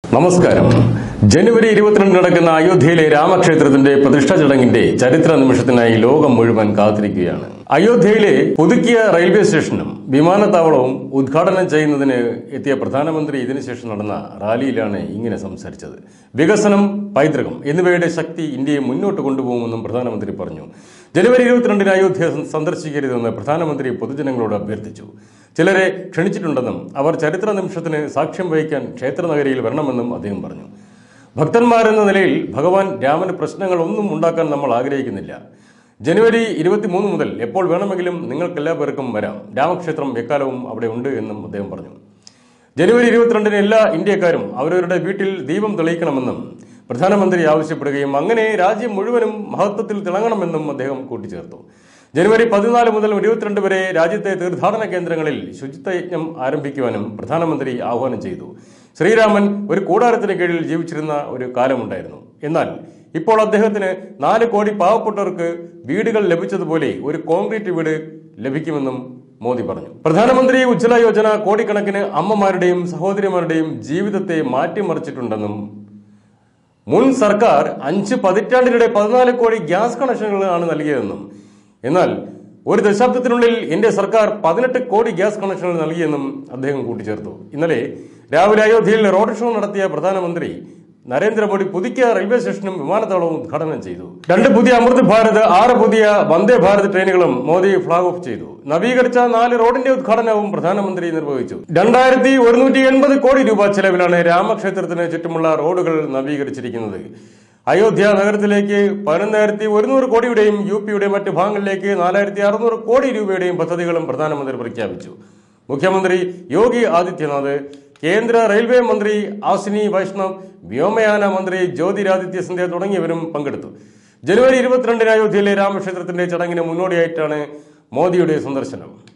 നമസ്കാരം. ജനുവരി 22 നടക്കുന്ന അയോധ്യയിലെ രാമക്ഷേത്രത്തിന്റെ പ്രതിഷ്ഠാ ചടങ്ങിന്റെ ചരിത്ര നിമിഷത്തിനായി ലോകം മുഴുവൻ കാത്തിരിക്കുകയാണ്. അയോധ്യയിലെ പുതുക്കിയ റെയിൽവേ സ്റ്റേഷനും വിമാനത്താവളവും ഉദ്ഘാടനം ചെയ്യുന്നതിന് എത്തിയ പ്രധാനമന്ത്രി ഇതിനുശേഷം നടന്ന റാലിയിലാണ് ഇങ്ങനെ സംസാരിച്ചത്. വികസനം, പൈതൃകം എന്നിവയുടെ ശക്തി ഇന്ത്യയെ മുന്നോട്ട് കൊണ്ടുപോകുമെന്നും പ്രധാനമന്ത്രി പറഞ്ഞു. ജനുവരി 22 അയോധ്യ സന്ദർശിക്കരുതെന്ന് പ്രധാനമന്ത്രി പൊതുജനങ്ങളോട് അഭ്യർത്ഥിച്ചു. ചിലരെ ക്ഷണിച്ചിട്ടുണ്ടെന്നും അവർ ചരിത്ര നിമിഷത്തിന് സാക്ഷ്യം വഹിക്കാൻ ക്ഷേത്രനഗരിയിൽ വരണമെന്നും അദ്ദേഹം പറഞ്ഞു. ഭക്തന്മാരെന്ന നിലയിൽ ഭഗവാൻ രാമന് പ്രശ്നങ്ങളൊന്നും ഉണ്ടാക്കാൻ നമ്മൾ ആഗ്രഹിക്കുന്നില്ല. ജനുവരി 23 മുതൽ എപ്പോൾ വേണമെങ്കിലും നിങ്ങൾക്കെല്ലാ പേർക്കും വരാം. രാമക്ഷേത്രം എക്കാലവും അവിടെ ഉണ്ട് എന്നും അദ്ദേഹം പറഞ്ഞു. ജനുവരി 22 എല്ലാ ഇന്ത്യക്കാരും അവരവരുടെ വീട്ടിൽ ദീപം തെളിയിക്കണമെന്നും പ്രധാനമന്ത്രി ആവശ്യപ്പെടുകയും അങ്ങനെ രാജ്യം മുഴുവനും മഹത്വത്തിൽ തിളങ്ങണമെന്നും അദ്ദേഹം കൂട്ടിച്ചേർത്തു. ജനുവരി 14 മുതൽ 22 വരെ രാജ്യത്തെ തീർത്ഥാടന കേന്ദ്രങ്ങളിൽ ശുചിത്വ യജ്ഞം ആരംഭിക്കുവാനും പ്രധാനമന്ത്രി ആഹ്വാനം ചെയ്തു. ശ്രീരാമൻ ഒരു കൂടാരത്തിന് കീഴിൽ ജീവിച്ചിരുന്ന ഒരു കാലമുണ്ടായിരുന്നു. എന്നാൽ ഇപ്പോൾ അദ്ദേഹത്തിന് 4 കോടി പാവപ്പെട്ടവർക്ക് വീടുകൾ ലഭിച്ചതുപോലെ ഒരു കോൺക്രീറ്റ് വീട് ലഭിക്കുമെന്നും മോദി പറഞ്ഞു. പ്രധാനമന്ത്രി ഉജ്ജ്വല യോജന കോടിക്കണക്കിന് അമ്മമാരുടെയും സഹോദരിമാരുടെയും ജീവിതത്തെ മാറ്റിമറിച്ചിട്ടുണ്ടെന്നും മുൻ സർക്കാർ 5 പതിറ്റാണ്ടിനിടെ 14 കോടി ഗ്യാസ് കണക്ഷനുകളാണ് നൽകിയതെന്നും എന്നാൽ ഒരു ദശാബ്ദത്തിനുള്ളിൽ എന്റെ സർക്കാർ 18 കോടി ഗ്യാസ് കണക്ഷനുകൾ നൽകിയെന്നും അദ്ദേഹം കൂട്ടിച്ചേർത്തു. ഇന്നലെ രാവിലെ അയോധ്യയിൽ റോഡ് ഷോ നടത്തിയ പ്രധാനമന്ത്രി നരേന്ദ്രമോദി പുതുക്കിയ റെയിൽവേ സ്റ്റേഷനും വിമാനത്താവളവും ഉദ്ഘാടനം ചെയ്തു. 2 പുതിയ അമൃത് ഭാരത്, 6 പുതിയ വന്ദേ ഭാരത് ട്രെയിനുകളും മോദി ഫ്ളാഗ് ഓഫ് ചെയ്തു. നവീകരിച്ച 4 റോഡിന്റെ ഉദ്ഘാടനവും പ്രധാനമന്ത്രി നിർവഹിച്ചു. 2180 കോടി രൂപ ചെലവിലാണ് രാമക്ഷേത്രത്തിന് ചുറ്റുമുള്ള റോഡുകൾ നവീകരിച്ചിരിക്കുന്നത്. അയോധ്യ നഗരത്തിലേക്ക് 11,100 കോടിയുടെയും യുപിയുടെ മറ്റ് ഭാഗങ്ങളിലേക്ക് 4,600 കോടി രൂപയുടെയും പദ്ധതികളും പ്രധാനമന്ത്രി പ്രഖ്യാപിച്ചു. മുഖ്യമന്ത്രി യോഗി ആദിത്യനാഥ്, കേന്ദ്ര റെയിൽവേ മന്ത്രി അശ്വിനി വൈഷ്ണവ്, വ്യോമയാന മന്ത്രി ജ്യോതിരാദിത്യ സിന്ധ്യ തുടങ്ങിയവരും പങ്കെടുത്തു. ജനുവരി 22 അയോധ്യയിലെ രാമക്ഷേത്രത്തിന്റെ ചടങ്ങിന് മുന്നോടിയായിട്ടാണ് മോദിയുടെ സന്ദർശനം.